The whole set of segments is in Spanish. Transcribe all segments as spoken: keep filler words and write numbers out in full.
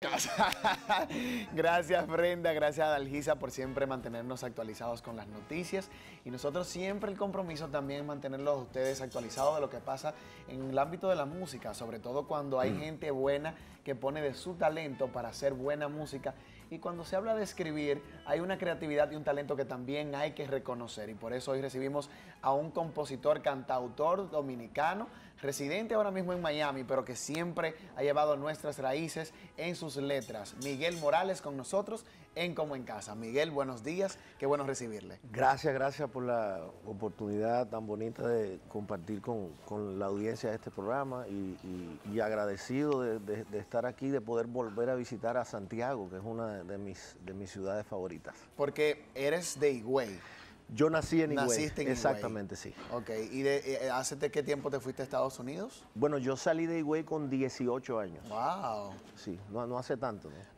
podcast. Gracias, Brenda, gracias a Dalgisa por siempre mantenernos actualizados con las noticias. Y nosotros siempre el compromiso también mantenerlos a ustedes actualizados de lo que pasa en el ámbito de la música, sobre todo cuando hay mm. gente buena que pone de su talento para hacer buena música. Y cuando se habla de escribir, hay una creatividad y un talento que también hay que reconocer. Y por eso hoy recibimos a un compositor, cantautor dominicano, residente ahora mismo en Miami, pero que siempre ha llevado nuestras raíces en sus letras. Miguel Morales con nosotros en Como en Casa. Miguel, buenos días, qué bueno recibirle. Gracias, gracias por la oportunidad tan bonita de compartir con, con la audiencia de este programa y, y, y agradecido de, de, de estar aquí, de poder volver a visitar a Santiago, que es una de mis, de mis ciudades favoritas. Porque eres de Higüey. Yo nací en Higüey. Naciste en Exactamente, Higüey. sí. Ok, ¿y de, eh, hace qué tiempo te fuiste a Estados Unidos? Bueno, yo salí de Higüey con dieciocho años. Wow. Sí, no, no hace tanto, ¿no?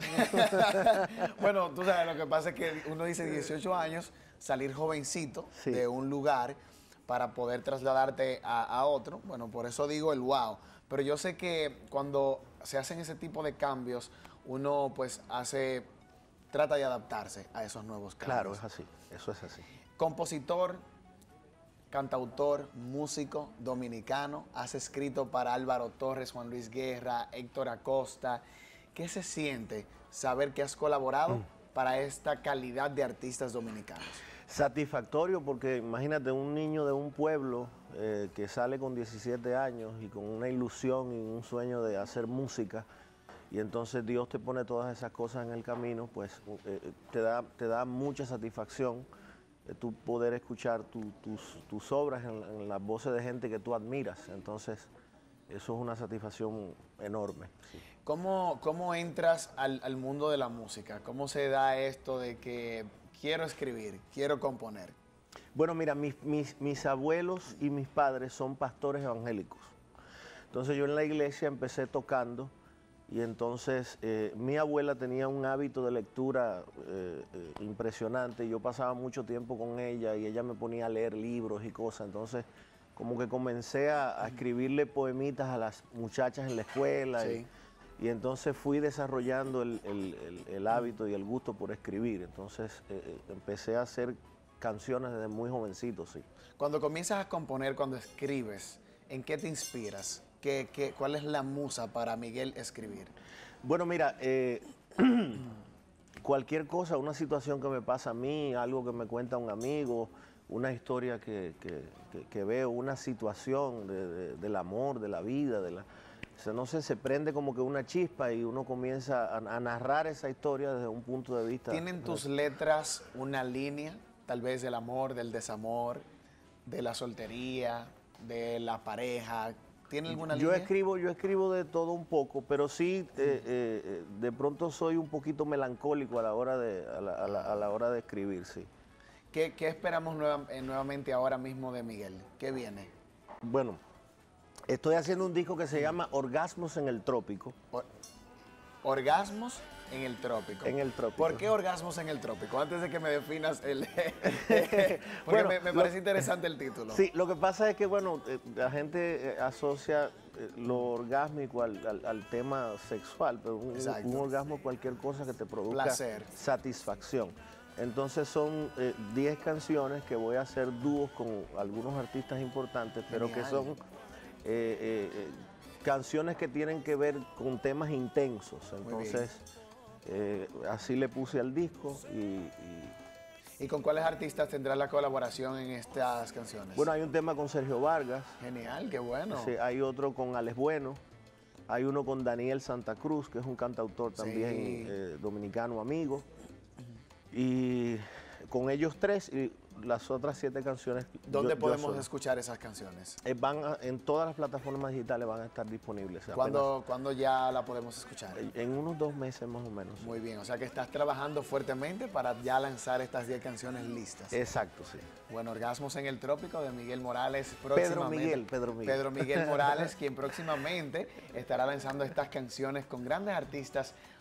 Bueno, tú sabes, lo que pasa es que uno dice dieciocho años, salir jovencito sí. de un lugar para poder trasladarte a, a otro. Bueno, por eso digo el wow. Pero yo sé que cuando se hacen ese tipo de cambios, uno pues hace, trata de adaptarse a esos nuevos cambios. Claro, es así, eso es así. Compositor, cantautor, músico dominicano, has escrito para Álvaro Torres, Juan Luis Guerra, Héctor Acosta. ¿Qué se siente saber que has colaborado mm. para esta calidad de artistas dominicanos? Satisfactorio, porque imagínate un niño de un pueblo eh, que sale con diecisiete años y con una ilusión y un sueño de hacer música, y entonces Dios te pone todas esas cosas en el camino, pues eh, te da, te da mucha satisfacción eh, tú poder escuchar tu, tus, tus obras en, en las voces de gente que tú admiras. Entonces eso es una satisfacción enorme. Sí. ¿Cómo, cómo entras al, al mundo de la música? ¿Cómo se da esto de que quiero escribir, quiero componer? Bueno, mira, mis, mis, mis abuelos y mis padres son pastores evangélicos. Entonces yo en la iglesia empecé tocando y entonces eh, mi abuela tenía un hábito de lectura eh, eh, impresionante. Yo pasaba mucho tiempo con ella y ella me ponía a leer libros y cosas. Entonces como que comencé a, a escribirle poemitas a las muchachas en la escuela. Sí. Y, y entonces fui desarrollando el, el, el, el hábito y el gusto por escribir. Entonces eh, empecé a hacer canciones desde muy jovencito, sí. Cuando comienzas a componer, cuando escribes, ¿en qué te inspiras? ¿Qué, qué, ¿Cuál es la musa para Miguel escribir? Bueno, mira, eh, cualquier cosa, una situación que me pasa a mí, algo que me cuenta un amigo, una historia que, que, que, que veo, una situación de, de, del amor, de la vida, de la... O sea, no sé, se prende como que una chispa y uno comienza a, a narrar esa historia desde un punto de vista... ¿Tienen tus letras una línea, tal vez del amor, del desamor, de la soltería, de la pareja? ¿Tiene alguna yo línea? Escribo, yo escribo de todo un poco, pero sí, eh, eh, de pronto soy un poquito melancólico a la hora de, a la, a la, a la hora de escribir, sí. ¿Qué, qué esperamos nueva, eh, nuevamente ahora mismo de Miguel? ¿Qué viene? Bueno, estoy haciendo un disco que se llama Orgasmos en el Trópico. Or Orgasmos en el Trópico. En el Trópico. ¿Por qué Orgasmos en el Trópico? Antes de que me definas el... porque bueno, me, me parece lo, interesante el título. Sí, lo que pasa es que, bueno, eh, la gente eh, asocia eh, lo orgásmico al, al, al tema sexual, pero un, un orgasmo cualquier cosa que te produzca placer, satisfacción. Entonces son diez eh, canciones que voy a hacer dúos con algunos artistas importantes, pero Genial. que son... Eh, eh, canciones que tienen que ver con temas intensos, entonces eh, así le puse al disco. Y, y, ¿Y con cuáles artistas tendrás la colaboración en estas canciones? Bueno, hay un tema con Sergio Vargas. Genial, qué bueno. Sí, hay otro con Alex Bueno, hay uno con Daniel Santa Cruz, que es un cantautor también sí. eh, dominicano amigo, uh-huh. y con ellos tres y las otras siete canciones. ¿Dónde yo, podemos yo soy. escuchar esas canciones? Eh, van a, en todas las plataformas digitales van a estar disponibles. ¿Cuándo, ¿Cuándo ya la podemos escuchar? En unos dos meses más o menos. Muy bien, o sea que estás trabajando fuertemente para ya lanzar estas diez canciones listas. Exacto, sí. Bueno, Orgasmos en el Trópico de Miguel Morales. Pedro Miguel, Pedro Miguel. Pedro Miguel Morales, quien próximamente estará lanzando estas canciones con grandes artistas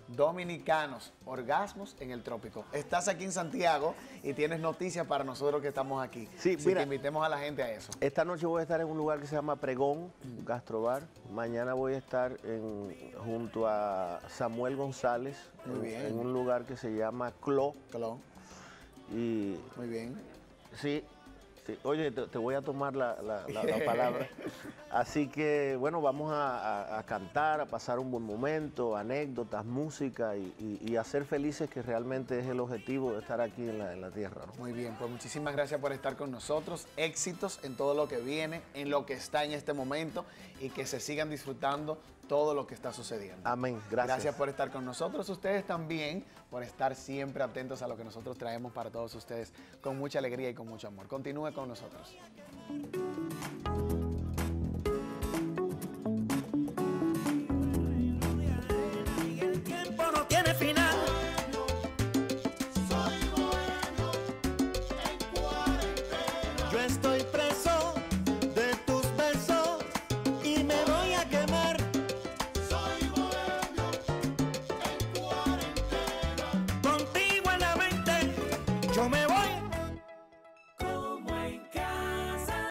dominicanos, orgasmos en el trópico. Estás aquí en Santiago y tienes noticias para nosotros que estamos aquí. Sí, Así mira, que invitemos a la gente a eso. Esta noche voy a estar en un lugar que se llama Pregón, Gastrobar. Mañana voy a estar en, junto a Samuel González, Muy en, bien. en un lugar que se llama Clo. Clon. Y Muy bien. sí, sí. Oye, te, te voy a tomar la, la- la- la palabra. Así que, bueno, vamos a, a- a cantar, a pasar un buen momento, anécdotas, música y, y- y a ser felices, que realmente es el objetivo de estar aquí en la, en la tierra, ¿no? Muy bien, pues muchísimas gracias por estar con nosotros. Éxitos en todo lo que viene, en lo que está en este momento y que se sigan disfrutando todo lo que está sucediendo. Amén. Gracias. Gracias por estar con nosotros. Ustedes también por estar siempre atentos a lo que nosotros traemos para todos ustedes con mucha alegría y con mucho amor. Continúe con nosotros. El tiempo no tiene final. Yo estoy preso de tus besos y me voy a quemar. Soy bohemio en cuarentena. Contigo en la mente, yo me voy.